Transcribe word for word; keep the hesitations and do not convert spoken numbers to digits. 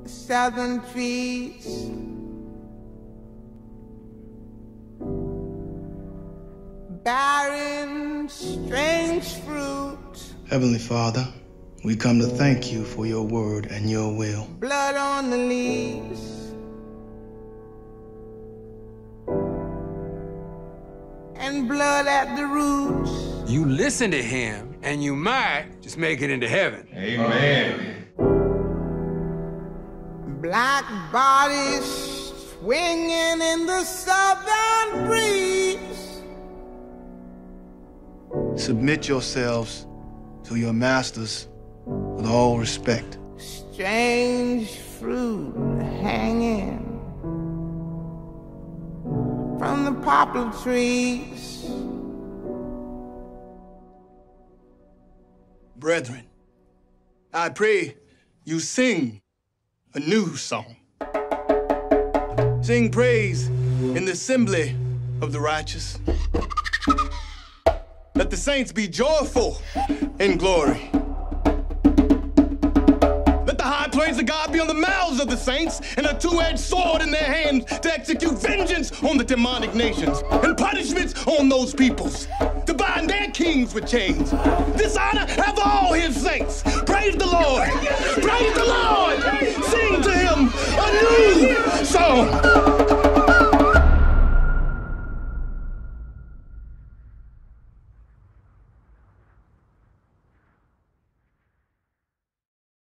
southern trees, barren, strange fruit. Heavenly Father, we come to thank you for your word and your will. Blood on the leaves and blood at the roots. You listen to him, and you might just make it into heaven. Amen. Black bodies swinging in the southern breeze. Submit yourselves to your masters with all respect. Strange fruit hanging from the poplar trees. Brethren, I pray you sing a new song. Sing praise in the assembly of the righteous. Let the saints be joyful in glory. Let the high praise of God be on the mouths of the saints and a two-edged sword in their hands to execute vengeance on the demonic nations and punishments on those peoples, to bind their kings with chains. This honor have all his saints. Praise the Lord. Praise the Lord. Sing to him a new song.